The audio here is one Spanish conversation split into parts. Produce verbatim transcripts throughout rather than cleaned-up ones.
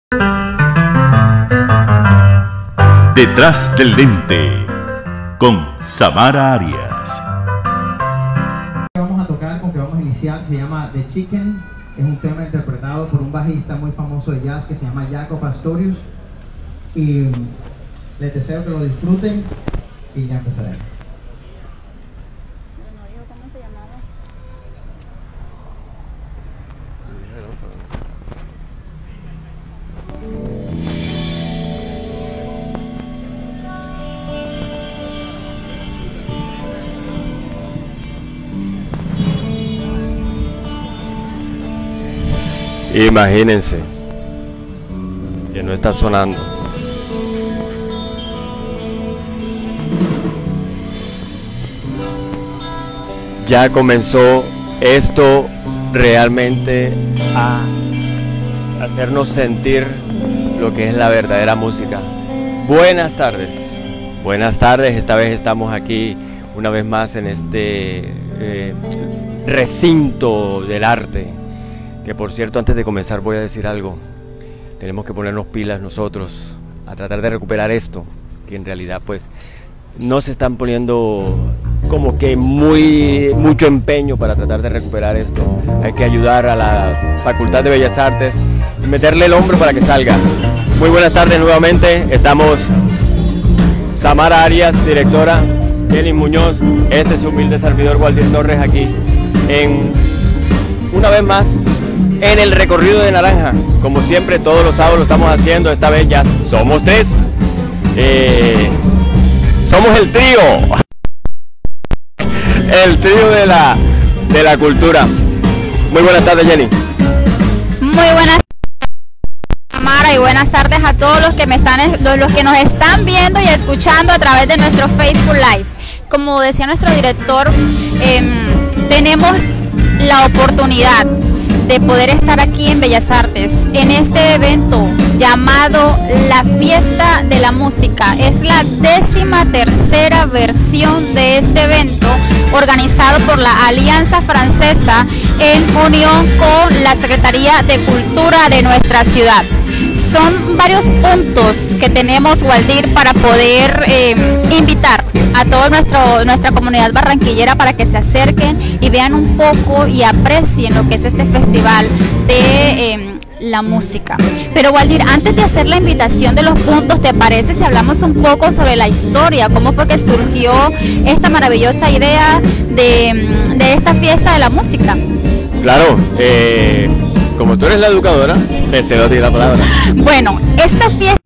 Detrás del lente con Samara Arias. Vamos a tocar, con que vamos a iniciar, se llama The Chicken. Es un tema interpretado por un bajista muy famoso de jazz que se llama Jaco Pastorius. Y les deseo que lo disfruten y ya empezaremos. ¿Cómo se llamaba? Imagínense que no está sonando. Ya comenzó esto realmente a hacernos sentir lo que es la verdadera música. Buenas tardes, buenas tardes. Esta vez estamos aquí una vez más en este eh, recinto del arte. Que por cierto, antes de comenzar voy a decir algo. Tenemos que ponernos pilas nosotros a tratar de recuperar esto, que en realidad pues no se están poniendo como que muy mucho empeño para tratar de recuperar esto. Hay que ayudar a la Facultad de Bellas Artes y meterle el hombro para que salga. Muy buenas tardes nuevamente. Estamos Samara Arias, directora, Jenny Muñoz, este es su humilde servidor Waldir Torres, aquí en una vez más en el recorrido de naranja. Como siempre, todos los sábados lo estamos haciendo. Esta vez ya somos tres. Eh, somos el trío. El trío de la, de la cultura. Muy buenas tardes, Jenny. Muy buenas tardes, Samara, y buenas tardes a todos los que me están, los que nos están viendo y escuchando a través de nuestro Facebook Live. Como decía nuestro director, eh, tenemos la oportunidad de poder estar aquí en Bellas Artes, en este evento llamado La Fiesta de la Música. Es la décima tercera versión de este evento organizado por la Alianza Francesa en unión con la Secretaría de Cultura de nuestra ciudad. Son varios puntos que tenemos, Waldir, para poder eh, invitar a toda nuestro, nuestra comunidad barranquillera para que se acerquen y vean un poco y aprecien lo que es este festival de eh, la música. Pero Waldir, antes de hacer la invitación de los puntos, ¿te parece si hablamos un poco sobre la historia? ¿Cómo fue que surgió esta maravillosa idea de, de esta fiesta de la música? Claro, eh, como tú eres la educadora, te cedo a ti la palabra. Bueno, esta fiesta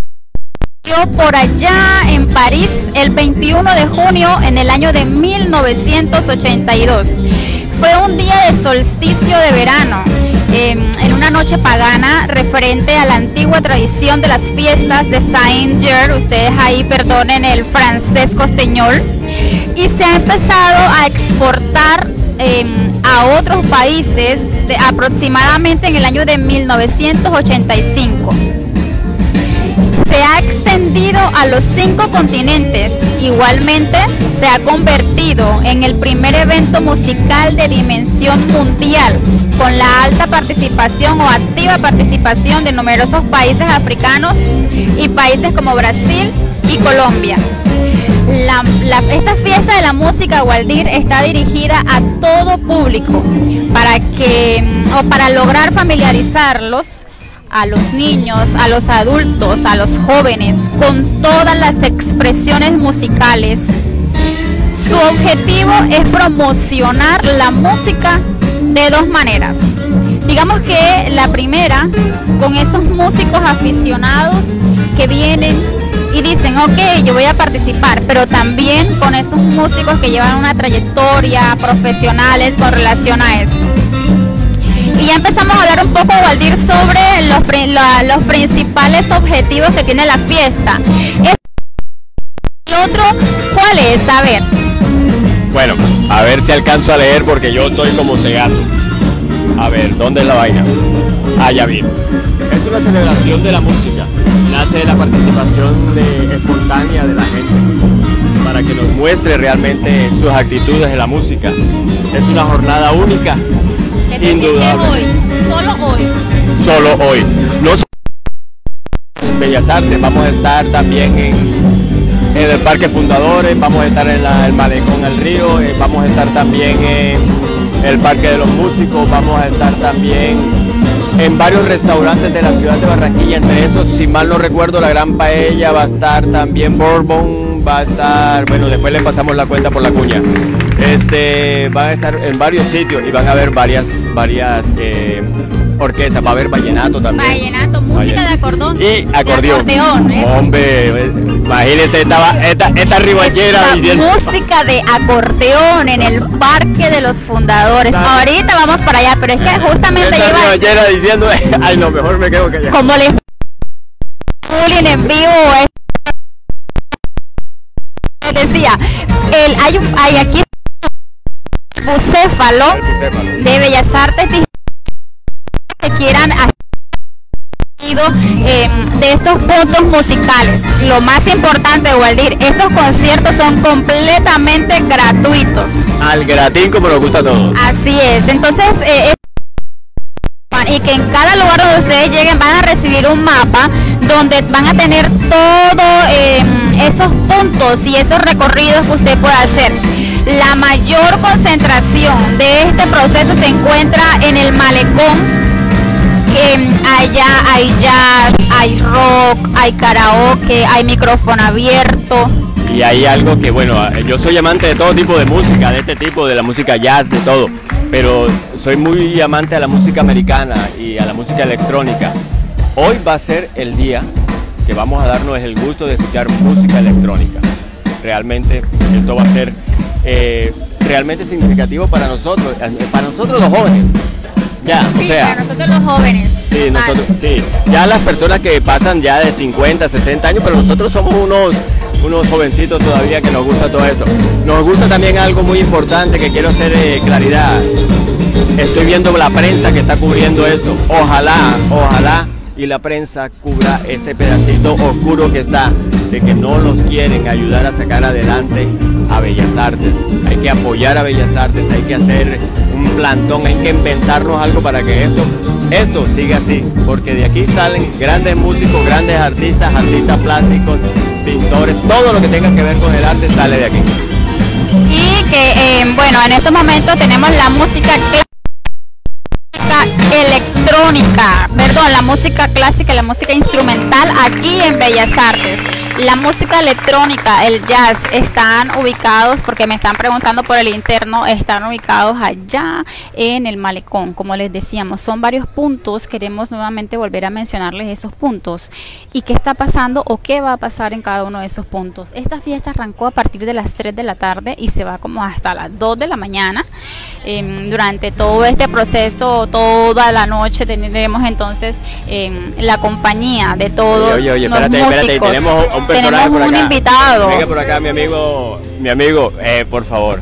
por allá en París el veintiuno de junio en el año de mil novecientos ochenta y dos. Fue un día de solsticio de verano, eh, en una noche pagana referente a la antigua tradición de las fiestas de Saint-Germain. Ustedes ahí perdonen el francés costeñol. Y se ha empezado a exportar eh, a otros países de, aproximadamente en el año de mil novecientos ochenta y cinco. Se ha extendido a los cinco continentes. Igualmente se ha convertido en el primer evento musical de dimensión mundial, con la alta participación o activa participación de numerosos países africanos y países como Brasil y Colombia. La, la, esta fiesta de la música, Waldir, está dirigida a todo público para que o para lograr familiarizarlos a los niños, a los adultos, a los jóvenes, con todas las expresiones musicales. Su objetivo es promocionar la música de dos maneras. Digamos que la primera, con esos músicos aficionados que vienen y dicen, ok, yo voy a participar, pero también con esos músicos que llevan una trayectoria, profesionales con relación a esto. Y ya empezamos a hablar un poco, Waldir, sobre los, la, los principales objetivos que tiene la fiesta. ¿El otro cuál es? A ver. Bueno, a ver si alcanzo a leer porque yo estoy como cegando. A ver, ¿dónde es la vaina? Ah, ya vi. Es una celebración de la música. Nace de la participación de, espontánea de la gente para que nos muestre realmente sus actitudes en la música. Es una jornada única. ¿Qué te sientes hoy? Solo hoy. Solo hoy. No Bellas Artes, vamos a estar también en, en el Parque Fundadores, vamos a estar en la, el Malecón El Río, eh, vamos a estar también en el Parque de los Músicos, vamos a estar también en varios restaurantes de la ciudad de Barranquilla, entre esos, si mal no recuerdo, la Gran Paella, va a estar también Bourbon, va a estar, bueno, después le pasamos la cuenta por la cuña. Este, van a estar en varios sitios y van a haber varias, varias eh, orquestas, va a haber vallenato también. Vallenato, música Vallenato. de acordeón. Y acordeón. De acordeón, ¿eh? Hombre, imagínense esta, esta, esta ribachera diciendo. Música de acordeón en el Parque de los Fundadores. Dale. Ahorita vamos para allá, pero es que justamente Esta lleva ribachera diciendo, ay, no, mejor me quedo callado. como le bullying en vivo. Es, decía, el, hay, un, hay aquí bucéfalo de Bellas Artes que quieran eh, de estos puntos musicales. Lo más importante, Waldir, estos conciertos son completamente gratuitos. Al gratín como nos gusta a todos. Así es, entonces eh, y que en cada lugar donde ustedes lleguen van a recibir un mapa donde van a tener todos eh, esos puntos y esos recorridos que usted puede hacer. La mayor concentración de este proceso se encuentra en el Malecón. Eh, allá hay jazz, hay rock, hay karaoke, hay micrófono abierto. Y hay algo que, bueno, yo soy amante de todo tipo de música, de este tipo, de la música jazz, de todo, pero soy muy amante a la música americana y a la música electrónica. Hoy va a ser el día que vamos a darnos el gusto de escuchar música electrónica. Realmente esto va a ser eh, realmente significativo para nosotros, para nosotros los jóvenes. Ya, Sí, o sea, para nosotros los jóvenes. sí, Vale. nosotros, sí, ya las personas que pasan ya de cincuenta, sesenta años, pero nosotros somos unos, unos jovencitos todavía que nos gusta todo esto. Nos gusta también algo muy importante que quiero hacer eh, claridad. Estoy viendo la prensa que está cubriendo esto. Ojalá, ojalá y la prensa cubra ese pedacito oscuro que está, de que no nos quieren ayudar a sacar adelante a Bellas Artes. Hay que apoyar a Bellas Artes, hay que hacer un plantón, hay que inventarnos algo para que esto, esto siga así, porque de aquí salen grandes músicos, grandes artistas, artistas plásticos, pintores, todo lo que tenga que ver con el arte sale de aquí. Y que, eh, bueno, en estos momentos tenemos la música clásica electrónica, perdón, la música clásica, la música instrumental aquí en Bellas Artes. La música electrónica, el jazz, están ubicados, porque me están preguntando por el interno, están ubicados allá en el Malecón. Como les decíamos, son varios puntos, queremos nuevamente volver a mencionarles esos puntos. ¿Y qué está pasando o qué va a pasar en cada uno de esos puntos? Esta fiesta arrancó a partir de las tres de la tarde y se va como hasta las dos de la mañana. Eh, durante todo este proceso, toda la noche tendremos entonces eh, la compañía de todos Oye, oye, los espérate, espérate, músicos. tenemos un personaje Tenemos por un acá. invitado. Venga por acá, mi amigo, mi amigo, eh, por favor.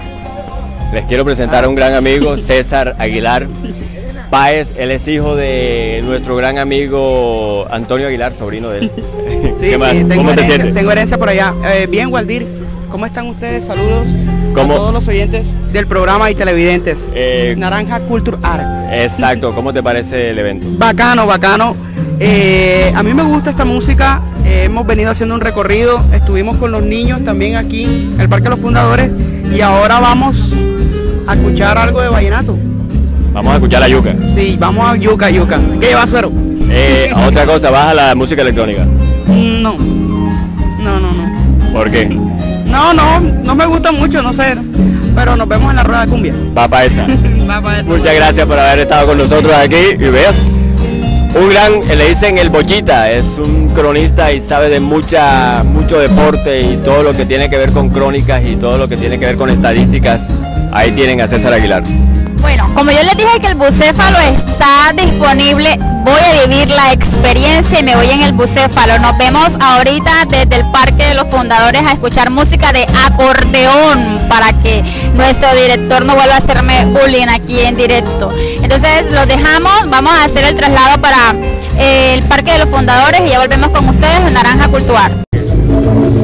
Les quiero presentar a un gran amigo, César Aguilar Páez. Él es hijo de nuestro gran amigo Antonio Aguilar, sobrino de él. Sí, ¿Qué más? sí, tengo ¿Cómo te herencia, sientes? tengo herencia por allá. Eh, bien, Waldir, ¿cómo están ustedes? Saludos ¿Cómo? a todos los oyentes del programa y televidentes. Eh, Naranja Culture Art. Exacto, ¿cómo te parece el evento? Bacano, bacano. Eh, a mí me gusta esta música. Eh, hemos venido haciendo un recorrido. Estuvimos con los niños también aquí en el Parque de los Fundadores. Y ahora vamos a escuchar algo de vallenato. Vamos a escuchar la yuca. Sí, vamos a yuca, yuca. ¿Qué lleva, suero? Eh, otra cosa, baja la música electrónica. No. No, no, no. ¿Por qué? No, no, no me gusta mucho, no sé. Pero nos vemos en la rueda de cumbia. Va para esa. Va para eso. Muchas gracias por haber estado con nosotros aquí. Y vean, un gran, le dicen el Bochita, es un cronista y sabe de mucha, mucho deporte y todo lo que tiene que ver con crónicas y todo lo que tiene que ver con estadísticas. Ahí tienen a César Aguilar. Bueno, como yo les dije que el bucéfalo está disponible, voy a vivir la experiencia y me voy en el bucéfalo. Nos vemos ahorita desde el Parque de los Fundadores a escuchar música de acordeón para que nuestro director no vuelva a hacerme bullying aquí en directo. Entonces los dejamos, vamos a hacer el traslado para eh, el Parque de los Fundadores y ya volvemos con ustedes en Naranja Cultural.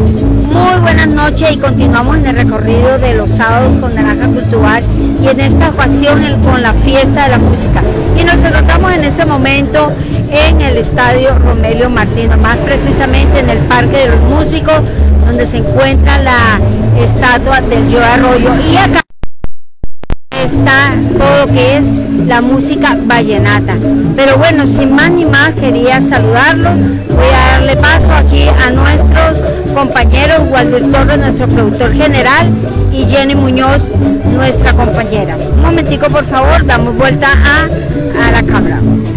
Muy buenas noches y continuamos en el recorrido de los sábados con Naranja Cultural y en esta ocasión el, con la fiesta de la música. Y nos encontramos en este momento en el estadio Romelio Martínez, más precisamente en el Parque de los Músicos, donde se encuentra la estatua del Joe Arroyo, y acá está todo lo que es la música vallenata. Pero bueno, sin más ni más, quería saludarlo. Voy a darle paso aquí a nuestros compañeros, Waldir Torres, nuestro productor general, y Jenny Muñoz, nuestra compañera. Un momentico, por favor, damos vuelta a, a la cámara.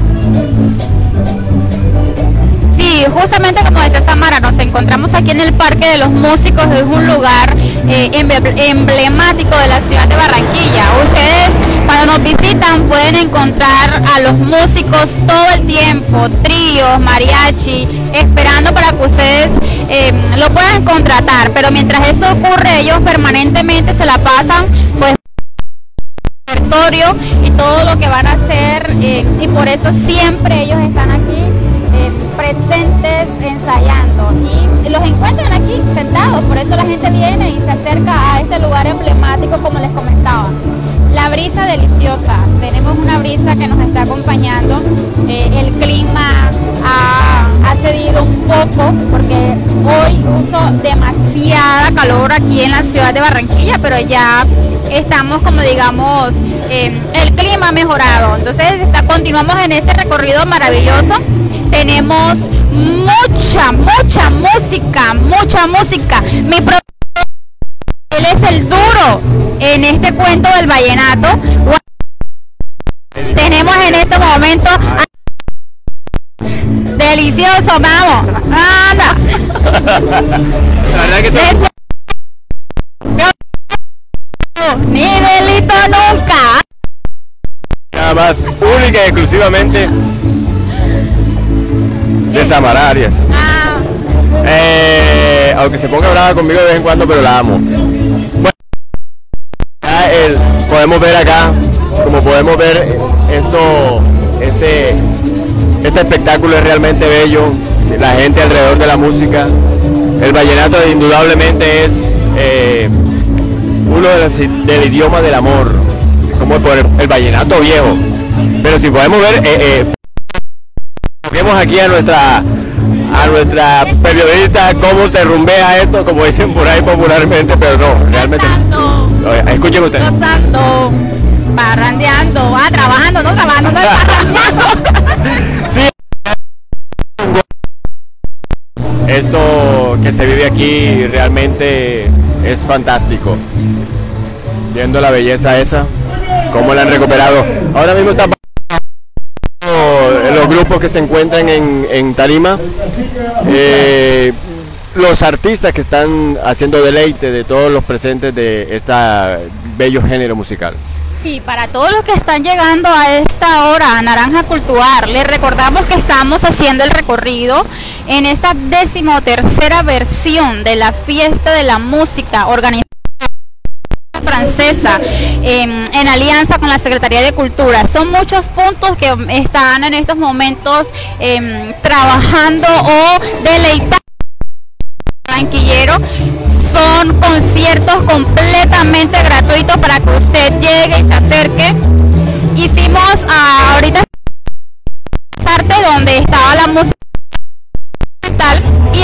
Sí, justamente como decía Samara, nos encontramos aquí en el Parque de los Músicos. Es un lugar eh, emblemático de la ciudad de Barranquilla. Ustedes cuando nos visitan pueden encontrar a los músicos todo el tiempo, tríos, mariachi, esperando para que ustedes eh, lo puedan contratar, pero mientras eso ocurre ellos permanentemente se la pasan pues repertorio y todo lo que van a hacer, eh, y por eso siempre ellos están aquí eh, presentes ensayando, y los encuentran aquí sentados. Por eso la gente viene y se acerca a este lugar emblemático, como les comentaba. La brisa deliciosa, tenemos una brisa que nos está acompañando, eh, el clima ha, ha cedido un poco porque hoy uso demasiada calor aquí en la ciudad de Barranquilla, pero ya estamos, como digamos, eh, el clima ha mejorado. Entonces está, continuamos en este recorrido maravilloso. Tenemos mucha, mucha música, mucha música. Mi pro Él es el duro en este cuento del vallenato. Tenemos en este momento a... delicioso, vamos, anda. Ese... Ni delito nunca. Nada más, única y exclusivamente de Samara Arias. Ah. Eh, aunque se ponga brava conmigo de vez en cuando, pero la amo. Bueno, ya el, podemos ver acá, como podemos ver, esto, este, este espectáculo es realmente bello. La gente alrededor de la música. El vallenato indudablemente es eh, uno de los, del idioma del amor, como por el, el vallenato viejo. Pero si podemos ver, eh, eh, vemos aquí a nuestra a nuestra periodista cómo se rumbea esto, como dicen por ahí popularmente, pero no, realmente. Gozando, escuchen ustedes. Gozando, parrandeando, ah, trabajando, no trabajando, no parrandeando. Sí. Esto que se vive aquí realmente es fantástico. Viendo la belleza esa, cómo la han recuperado. Ahora mismo está los grupos que se encuentran en, en tarima, eh, los artistas que están haciendo deleite de todos los presentes de este bello género musical. Sí, para todos los que están llegando a esta hora a Naranja Cultural, les recordamos que estamos haciendo el recorrido en esta decimotercera versión de la fiesta de la música organizada francesa eh, en alianza con la Secretaría de Cultura. Son muchos puntos que están en estos momentos eh, trabajando o deleitando barranquillero. Son conciertos completamente gratuitos para que usted llegue y se acerque. Hicimos uh, ahorita arte donde estaba la música instrumental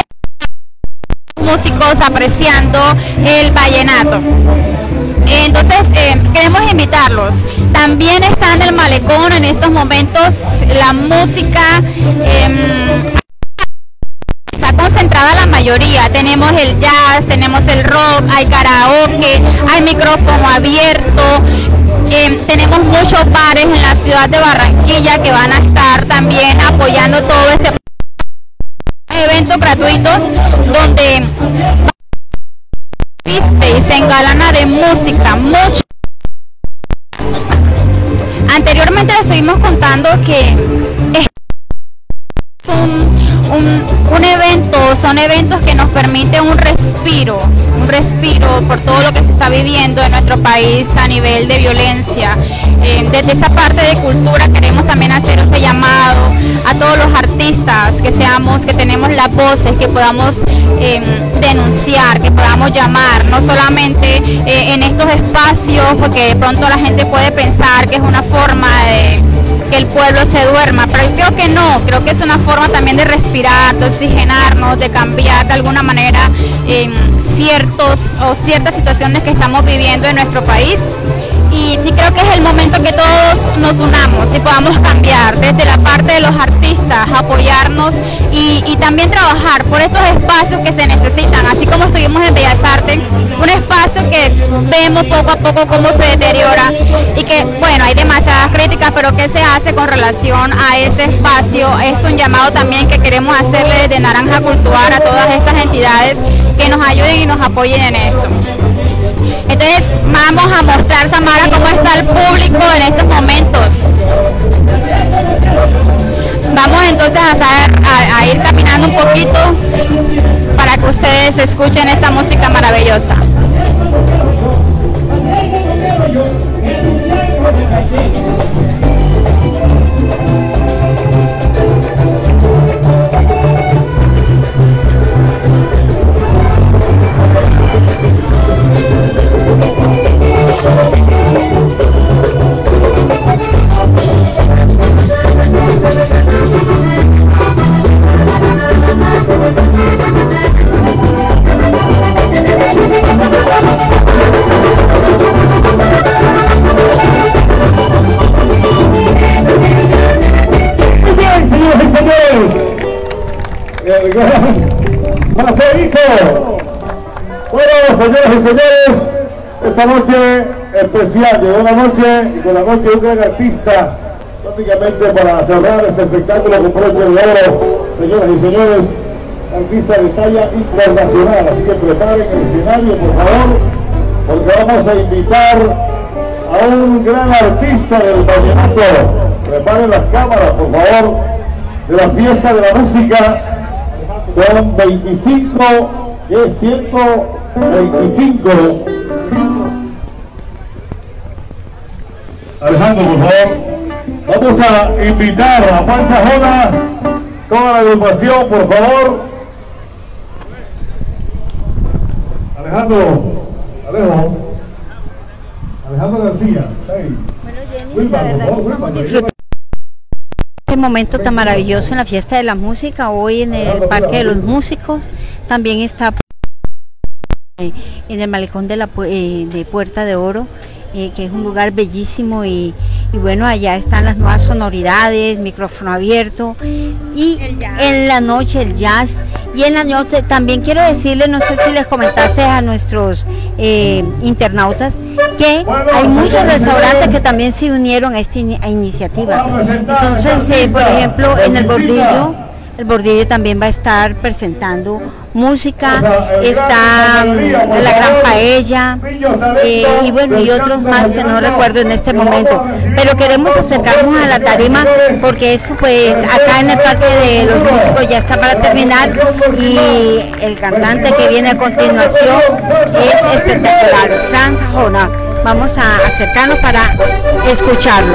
y músicos apreciando el vallenato. Entonces eh, queremos invitarlos. También está en el malecón en estos momentos la música eh, está concentrada la mayoría. Tenemos el jazz, tenemos el rock, hay karaoke, hay micrófono abierto. Eh, tenemos muchos bares en la ciudad de Barranquilla que van a estar también apoyando todo este eventos gratuitos donde viste y se engalana de música mucho. Anteriormente les estuvimos contando que es un, un, un evento, son eventos que nos permiten un respiro, un respiro por todo lo que se está viviendo en nuestro país a nivel de violencia. Eh, desde esa parte de cultura queremos también hacer ese llamado a todos los artistas que seamos, que tenemos las voces, que podamos eh, denunciar, que podamos llamar, no solamente eh, en estos espacios, porque de pronto la gente puede pensar que es una forma de que el pueblo se duerma, pero yo creo que no, creo que es una forma también de respirar, de oxigenarnos, de cambiar de alguna manera eh, ciertos o ciertas situaciones que estamos viviendo en nuestro país. Y, y creo que es el momento que todos nos unamos y podamos cambiar desde la parte de los artistas, apoyarnos y, y también trabajar por estos espacios que se necesitan, así como estuvimos en Bellas Artes, un espacio que vemos poco a poco cómo se deteriora y que, bueno, hay demasiadas críticas, pero ¿qué se hace con relación a ese espacio? Es un llamado también que queremos hacerle desde Naranja Cultural a todas estas entidades que nos ayuden y nos apoyen en esto. Entonces vamos a mostrar, Samara, cómo está el público en estos momentos. Vamos entonces a, saber, a, a ir caminando un poquito para que ustedes escuchen esta música maravillosa. Bueno, señoras y señores, esta noche especial, llegó la noche y con la noche de un gran artista, prácticamente para cerrar este espectáculo con broche de oro, señoras y señores, artista de talla internacional, así que preparen el escenario, por favor, porque vamos a invitar a un gran artista del vallenato. Preparen las cámaras, por favor, de la fiesta de la música. Son veinticinco, que es ciento veinticinco. Alejandro, por favor. Vamos a invitar a Juan Sajona, toda la agrupación, por favor. Alejandro, Alejo, Alejandro García. Hey. Bueno, Jenny, Wilma, la verdad por favor, que vamos Wilma, disfrutando este momento tan maravilloso en la fiesta de la música, hoy en el Parque de los Músicos. También está en el malecón de la de Puerta de Oro, eh, que es un lugar bellísimo, y, y bueno, allá están las nuevas sonoridades, micrófono abierto, y en la noche el jazz. Y en la noche también quiero decirles, no sé si les comentaste a nuestros eh, internautas, que hay muchos restaurantes que también se unieron a esta in a iniciativa. Entonces, eh, por ejemplo, en el Bordillo, el Bordillo también va a estar presentando música, está um, la Gran Paella, eh, y bueno, y otros más que no recuerdo en este momento, pero queremos acercarnos a la tarima porque eso, pues acá en el Parque de los Músicos ya está para terminar, y el cantante que viene a continuación es espectacular, Juan Sajona. Vamos a acercarnos para escucharlo.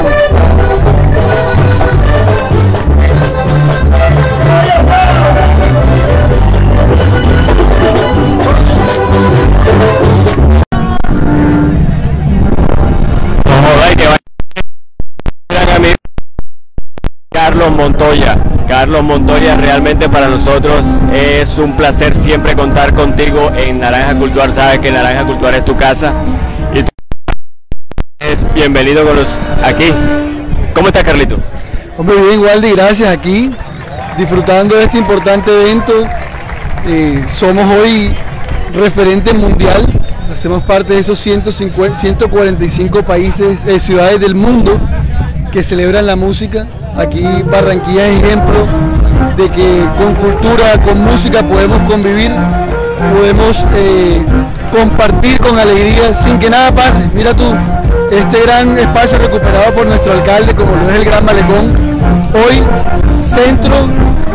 Carlos Montoya. Carlos Montoya, realmente para nosotros es un placer siempre contar contigo en Naranja Cultural. Sabes que Naranja Cultural es tu casa y tú eres bienvenido con los aquí. ¿Cómo estás, Carlitos? Hombre, bien, Waldi, gracias, aquí disfrutando de este importante evento. Eh, somos hoy referente mundial, hacemos parte de esos ciento cincuenta, ciento cuarenta y cinco países, eh, ciudades del mundo que celebran la música. Aquí Barranquilla es ejemplo de que con cultura, con música podemos convivir, podemos eh, compartir con alegría sin que nada pase. Mira tú, este gran espacio recuperado por nuestro alcalde, como lo es el Gran Malecón, hoy centro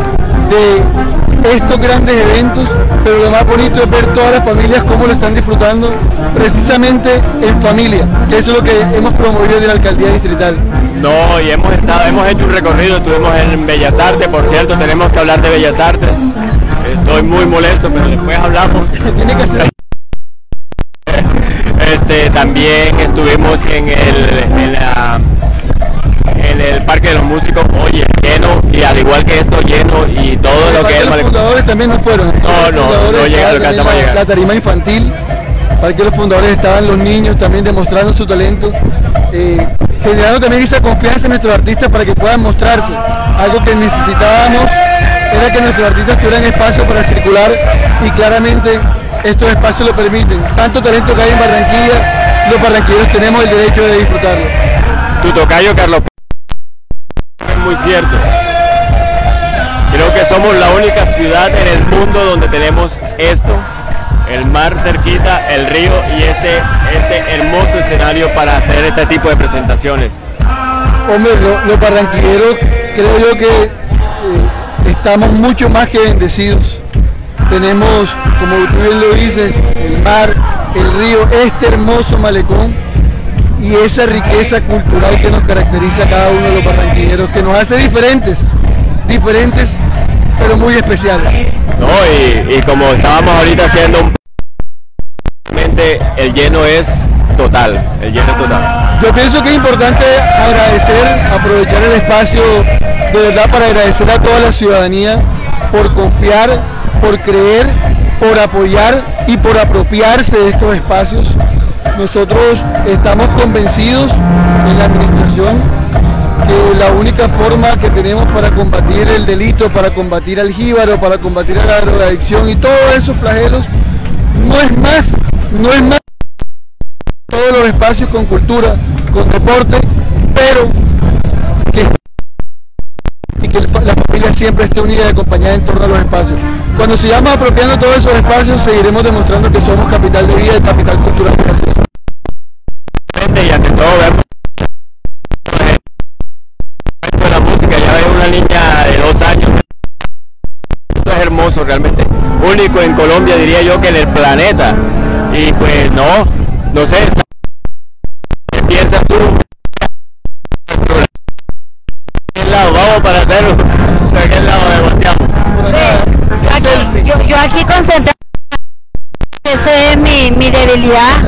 de estos grandes eventos, pero lo más bonito es ver todas las familias cómo lo están disfrutando precisamente en familia, que eso es lo que hemos promovido en la alcaldía distrital. No, y hemos estado, hemos hecho un recorrido, estuvimos en Bellas Artes, por cierto, tenemos que hablar de Bellas Artes. Estoy muy molesto, pero después hablamos. Tiene que ser. Este, también estuvimos en el, en, la, en el Parque de los Músicos, oye, lleno, y al igual que esto, lleno, y todo lo que es... Los fundadores también no fueron. No, no, no llega, alcanzamos a llegar. La tarima infantil, para que los fundadores estaban los niños también demostrando su talento, eh, generando también esa confianza en nuestros artistas para que puedan mostrarse. Algo que necesitábamos era que nuestros artistas tuvieran espacio para circular, y claramente estos espacios lo permiten. Tanto talento que hay en Barranquilla, los barranquilleros tenemos el derecho de disfrutarlo. Tu tocayo Carlos, es muy cierto. Creo que somos la única ciudad en el mundo donde tenemos esto, el mar cerquita, el río y este, este hermoso escenario para hacer este tipo de presentaciones. Hombre, lo, los barranquilleros creo yo que eh, estamos mucho más que bendecidos. Tenemos, como tú bien lo dices, el mar, el río, este hermoso malecón y esa riqueza cultural que nos caracteriza a cada uno de los barranquilleros, que nos hace diferentes, diferentes, pero muy especiales. No, y, y como estábamos ahorita haciendo un... el lleno es total, el lleno es total. Yo pienso que es importante agradecer, aprovechar el espacio de verdad para agradecer a toda la ciudadanía por confiar, por creer, por apoyar y por apropiarse de estos espacios. Nosotros estamos convencidos en la administración que la única forma que tenemos para combatir el delito, para combatir al jíbaro, para combatir a la drogadicción y todos esos flagelos, no es más, no es más todos los espacios con cultura, con deporte, pero que, y que la familia siempre esté unida y acompañada en torno a los espacios. Cuando sigamos apropiando todos esos espacios, seguiremos demostrando que somos capital de vida y capital cultural de la ciudad. Y ante todo vemos la música, ya ves una niña de dos años. Esto es hermoso, realmente único en Colombia, diría yo, que en el planeta. Y pues no, no sé, ¿qué piensas tú? ¿De qué lado vamos para hacerlo? ¿De qué lado negociamos? Aquí, yo, yo aquí concentrado, esa es mi, mi debilidad.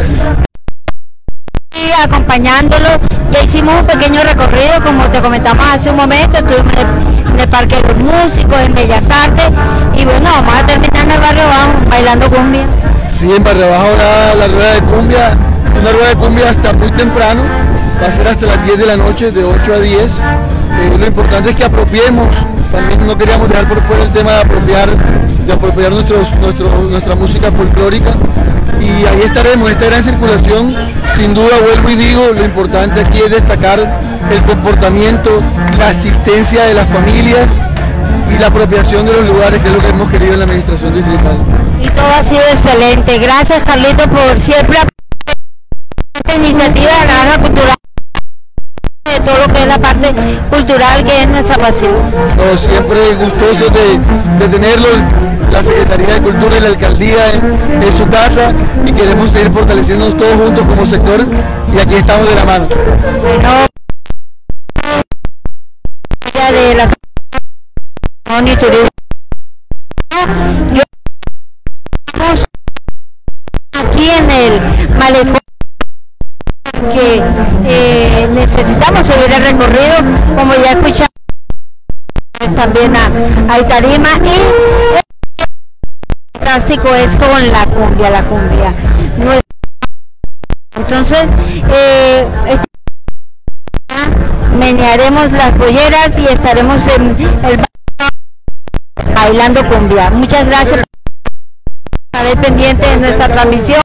Y acompañándolo, ya hicimos un pequeño recorrido, como te comentamos hace un momento, estuvimos en el, en el Parque de los Músicos, en Bellas Artes, y bueno, vamos a terminar en el Barrio Bajo, bailando cumbia. Sí, en Barrio Bajo ahora la rueda de cumbia, una rueda de cumbia hasta muy temprano, va a ser hasta las diez de la noche, de ocho a diez. Eh, lo importante es que apropiemos, también no queríamos dejar por fuera el tema de apropiar, de apropiar nuestros, nuestro, nuestra música folclórica, y ahí estaremos, esta gran circulación. Sin duda, vuelvo y digo, lo importante aquí es destacar el comportamiento, la asistencia de las familias y la apropiación de los lugares, que es lo que hemos querido en la administración distrital. Y todo ha sido excelente. Gracias, Carlito, por siempre esta iniciativa de la Naranja Cultural, de todo lo que es la parte cultural, que es nuestra pasión. No, siempre gustosos de, de tenerlo, la Secretaría de Cultura y la Alcaldía en, en su casa, y queremos seguir fortaleciéndonos todos juntos como sector, y aquí estamos de la mano. Bueno, de la y turismo, yo estamos aquí en el malecón, que eh, necesitamos seguir el recorrido, como ya escuchamos también a, a tarima, y el fantástico es con la cumbia, la cumbia. Entonces, eh, menearemos las polleras y estaremos en el bailando cumbia. Muchas gracias por estar pendiente de nuestra transmisión.